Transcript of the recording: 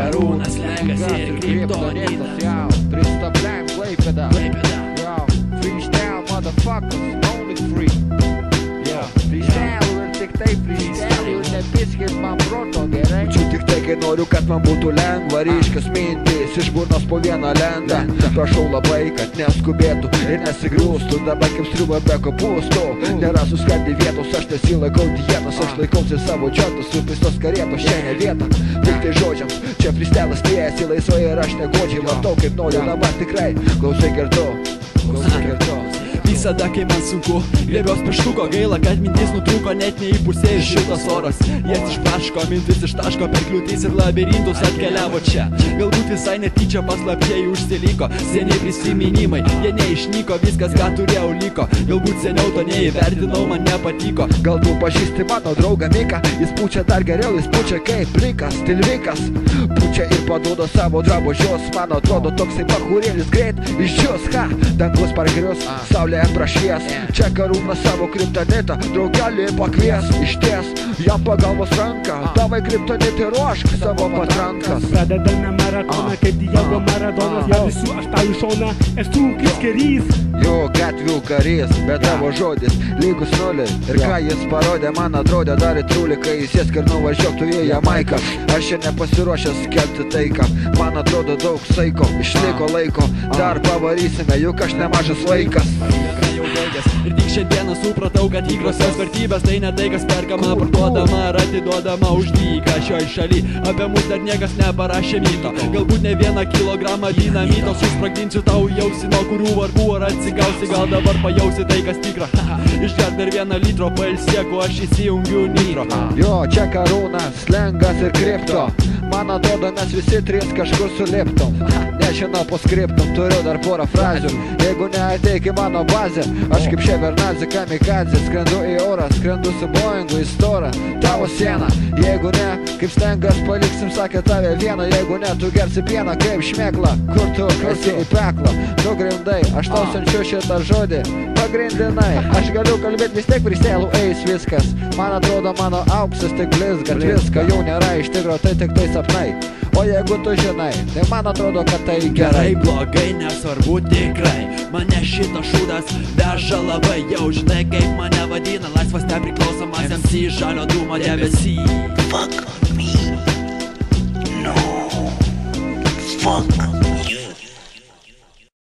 Karūnas, Lenkas ir Kryptonitas. Представляем Klaipėdą. Freestyle, motherfuckers, only free. Freestyle ir tik tai freestyle ir nepiskit man proto, gerai? Čia tik tai, kai noriu, kad man būtų lengva. Ryškios mintys iš burnos po vieną lenda. Prašau labai, kad neskubėtų ir nesigriūstų. Dabar kaip striuba be kopūstų. Nėra suskaldi vietos, aš nesilaikau dietos. Aš laikausi savo džiotus, supistos karietos, čia ne vieta. Tik tai žodžiams, čia freestylas tiesiai laisvai ir aš negodžiai matau, kaip noriu dabar tikrai. Klausai girtu, klausai girtu. Visada, kai man sunku, griebios pieštuko, gaila, kad mintis nutrūko, net neįpusėjus šiltas oras. Jas išpaško, mintis ištaško per kliūtis ir labirintus atkeliavo čia. Galbūt visai netyčia paslapčiai užsiliko, seniai prisiminimai, jie neišnyko, viskas, ką turėjau liko. Galbūt seniau to neįvertinau, man nepatiko. Gal tu pažįsti mano draugą Miką, jis pučia dar geriau, jis pučia kaip plikas, tilvikas. Pučia ir paduoda savo drabužius, man atrodo toksai pachūrėlis greit išdžius, ha, dangus pargrius, saulė prašvies, čia Karūnas savo kryptonitą draugelį pakvies, išties jam pagalbos ranką, tavai kryptonitį ruošk savo patrankas. Pradedame maratoną, kaip Diego Maradonas, jau visų aš tau į šoną esu kaip kerys. Jo gatvių karys, bet tavo žodis lygus nuliui. Ir ką jis parodė, man atrodė dar įtrūlį, kai jis sėsk ir nuvažiuotų į Jamaiką. Aš čia nepasiruošęs skelbti taiką, man atrodo daug saiko, išliko laiko, dar pavarysime, juk aš nemažas vaikas. Ir tik šiandieną supratau, kad tikrosios vertybės tai ne tai, kas perkama, parduodama ar atiduodama už dyką šioj šaly. Apie mus dar niekas neparašė myto, galbūt ne vieną kilogramą dinamito susprogdinsiu tau jausi, nuo kurių vargų ar atsigausi, gal dabar pajausi tai, kas tikra. Išgerk dar 1 litro, pailsėku, aš įsijungiu nitro. Jo, čia Karūnas, Lenkas ir Krypto. Man atrodo, mes visi trys kažkur suliptom. Nežinau po skriptom, turiu dar porą frazių. Jeigu neateik į mano bazę, aš kaip Ševernadze kamikadze, skrendu į orą, skrendu su Boeingu į storą tavo sieną. Jeigu ne, kaip Stengas paliksim, sakė tave vieną. Jeigu ne, tu gersi pieną kaip šmėkla, kur tu esi į peklą. Tu grindai, aš tau siunčiu šitą žodį pagrindinai. Aš galiu kalbėti, vis tiek freestylų eis viskas. Man atrodo, mano auksas tik blizgat viską. Jau nėra iš tikro, tai tik tai sapnai. O jeigu tu žinai, tai man atrodo, kad tai gerai. Blogai, nesvarbu tikrai, mane šitas šūdas veža labai. Jau žinai, kaip mane vadina, laisvas nepriklausomas MC žalio dūmo debesy. Fuck me. No. Fuck